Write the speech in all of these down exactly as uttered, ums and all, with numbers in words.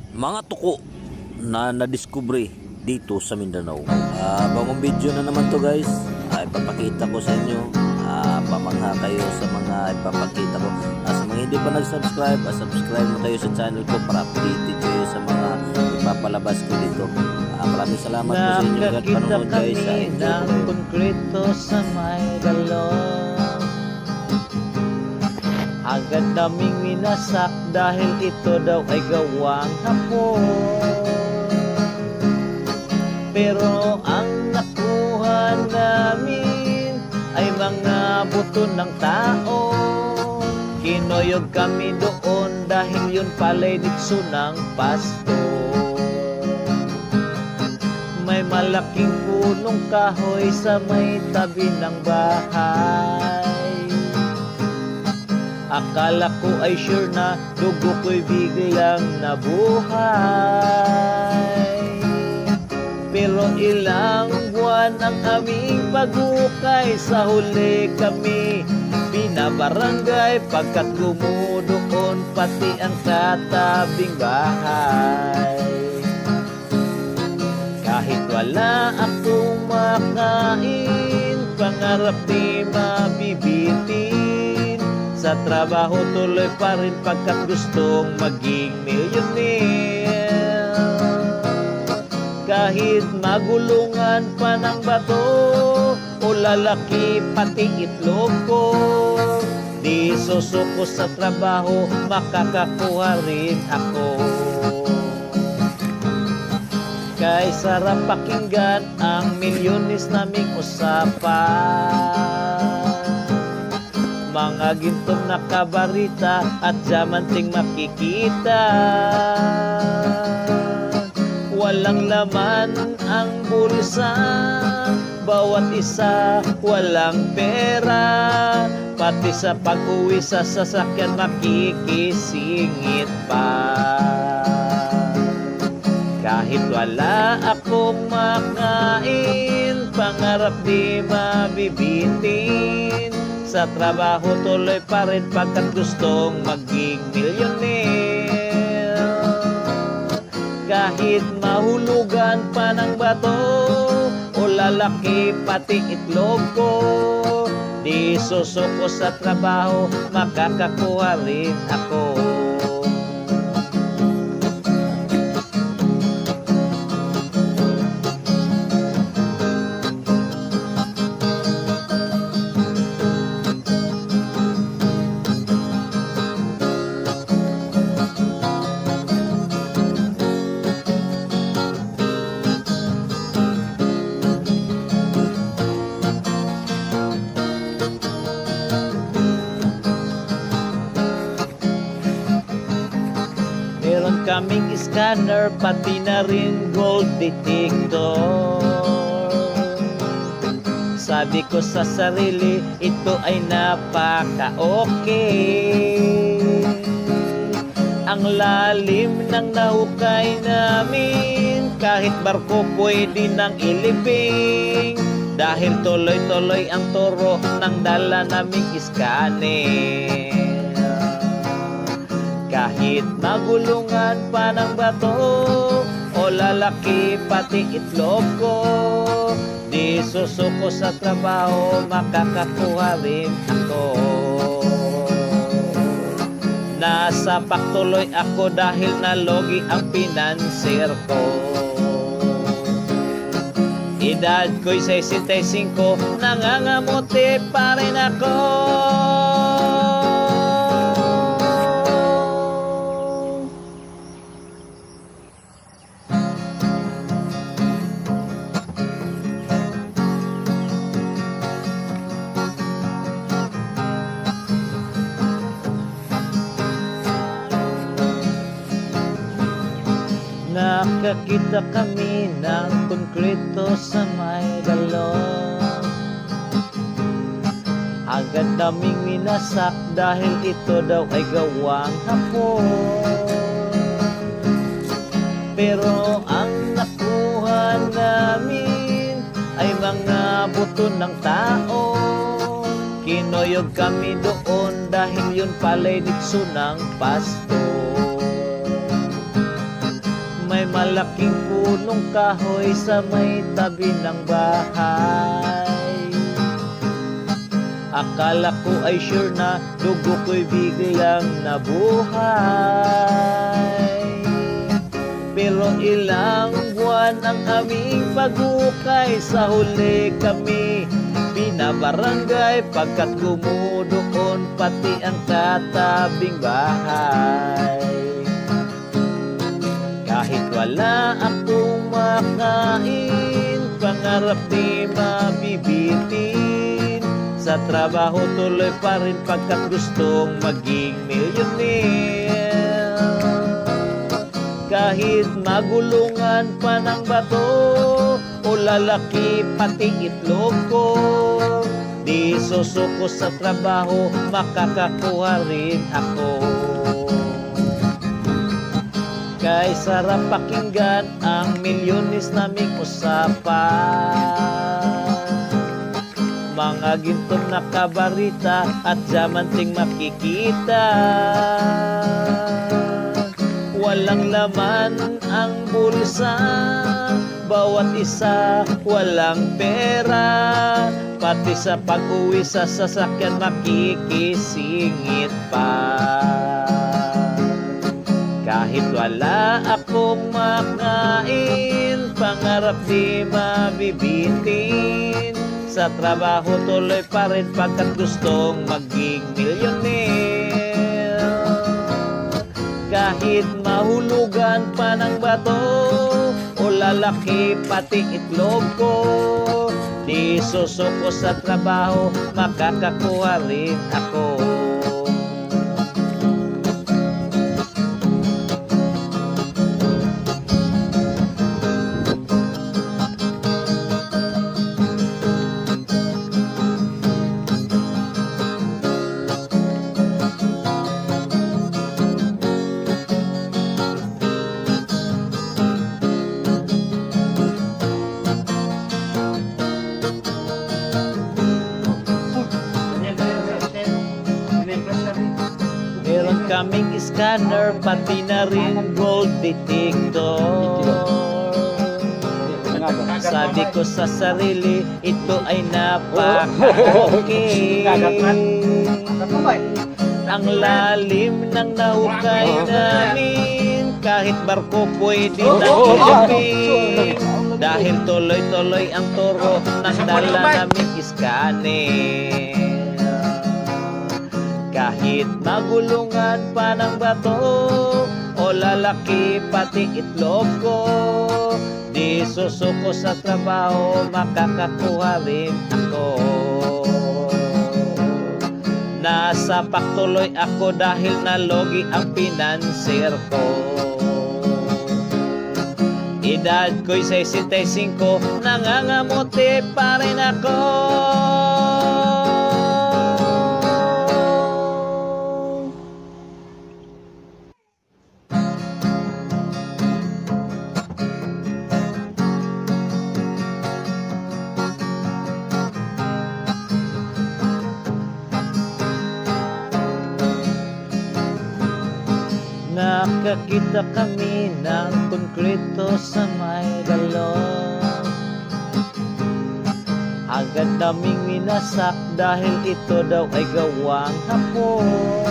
mga tuko na nadiskubre dito sa Mindanao. Uh, bagong video na naman to guys, uh, ipapakita ko sa inyo, uh, pamangha kayo sa mga ipapakita ko. Uh, sa mga hindi pa nag-subscribe, uh, subscribe mo kayo sa channel ko para updated kayo sa mga ipapalabas ko dito. Uh, maraming salamat po sa inyo at panonood guys. Sa ng konkreto sa may galon, agad naming winasak dahil ito daw ay gawang hapon. Pero ang nakuha namin ay mga buto ng tao. Kinoyog kami doon dahil yun pala'y dikso ng pasto. May malaking punong kahoy sa may tabi ng bahay. Akala ko ay sure na dugo ko'y biglang nabuhay. Pero ilang buwan ang aming pagukay, sa huli kami binabarangay pagkat gumudoon pati ang katabing bahay. Kahit wala akong makain, pangarap di mabibitin. Sa trabaho tuloy pa rin pagkat gustong maging millionaire. Kahit magulungan pa ng bato o lalaki pati itlog ko, di susuko sa trabaho, makakakuha rin ako. Kay sarap pakinggan ang milyones naming usapan, mga gintong nakabarita at diamanting makikita. Walang laman ang bulsa, bawat isa walang pera, pati sa pag-uwi sa sasakyan makikisingit pa. Kahit wala akong makain, pangarap di mabibitin. Sa trabaho tuloy pa rin pagkat gustong maging millionaire. Kahit mahulugan pa ng bato o lalaki pati itlog ko, di susuko sa trabaho, makakakuha rin ako. Meron kaming scanner, pati na rin gold detector. Sabi ko sa sarili, ito ay napaka-okay. Ang lalim ng nahukay namin, kahit barko pwede nang ilibing. Dahil tuloy-tuloy ang turo ng dala naming scanner. Kahit magulungan pa ng bato o lalaki pati itlog ko, di susuko sa trabaho, makakakuha rin ako. Nasa paktuloy ako dahil nalogi ang pinanser ko. Edad ko'y sesentaysinko, nangangamuti pa rin ako. Nakakita kami ng konkreto sa may galon, agad naming winasak dahil ito daw ay gawang hapon. Pero ang nakuha namin ay mga buto ng tao. Kinoyog kami doon dahil yun pala'y dikso ng pasto. malaking punong kahoy sa may tabi ng bahay. Akala ko ay sure na dugo ko'y biglang nabuhay. Pero ilang buwan ang aming pagukay, sa huli kami binabarangay pagkat gumudoon pati ang katabing bahay. Kahit wala akong makain, pangarap di mabibitin, sa trabaho tuloy pa rin pagkat gustong maging millionaire. Kahit magulungan pa ng bato o lalaki pati itlog ko, di susuko sa trabaho, makakakuha rin ako. Kay sarap pakinggan ang milyones naming usapan, mga gintong nakabarita at diamanting makikita. Walang laman ang bulsa, bawat isa walang pera, pati sa pag-uwi sa sasakyan makikisingit pa. Kahit wala akong makain, pangarap di mabibitin, sa trabaho tuloy pa rin pagkat gustong maging millionaire. Kahit mahulugan pa ng bato o lalaki pati itlog ko, di susuko sa trabaho, makakakuha rin ako. Meron kaming scanner, pati na rin gold detector. Sabi ko sa sarili, ito ay napaka-okay. Ang lalim ng nahukay namin, kahit barko pwede na ilipin, dahil tuloy-tuloy ang turo ng dala naming scanner. Kahit magulungan pa ng bato o lalaki pati itlog ko, di susuko sa trabaho, makakakuha rin ako. Nasa paktuloy ako dahil nalogi ang pinanser ko. Edad ko'y sesentaysinko, nangangamuti pa rin ako. Nakakita kami ng konkreto sa may dalong. Agad naming minasak dahil ito daw ay gawang hapon.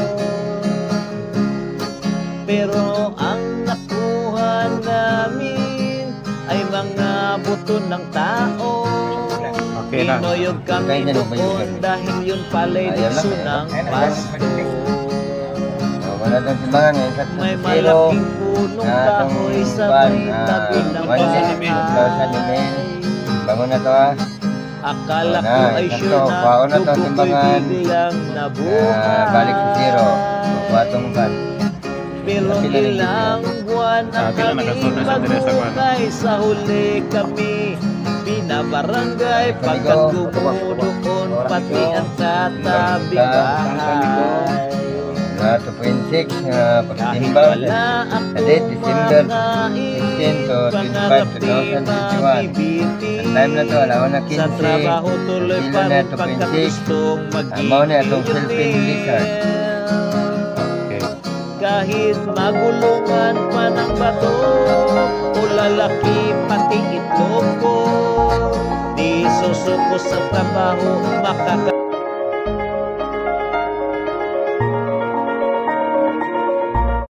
Pero ang nakuha namin ay mga buto ng tao. Pinoyog kami doon dahil yun pala'y dikso ng pasto. Wala doon simbangan eh, sa May zero malaking punong na itong kahoy sa buwan, may tabi ng one bahay. cent, bango na to ah. Akala Wala, ko ay ito, sure na pauna to, dugo ko'y simbangan. biglang nabuhay. Ah, balik sa zero, buwatong kan. Pero ilang buwan ang aming pagukay, sa huli kami binabarangay pagkat gumudoon pati ang katabing bahay. Na two point six na Kahit pagtimba wala sa akong date December makain, fifteen to pangarap twenty-five, di twenty twenty-one. mabibitin, Ang time na to, alawan na sa quince, trabaho tuloy kilo pa na rin two point pagkat six. gustong maging Amaw na itong cellphone lizard. millionaire. Kahit magulungan pa ng bato o sa trabaho, makaka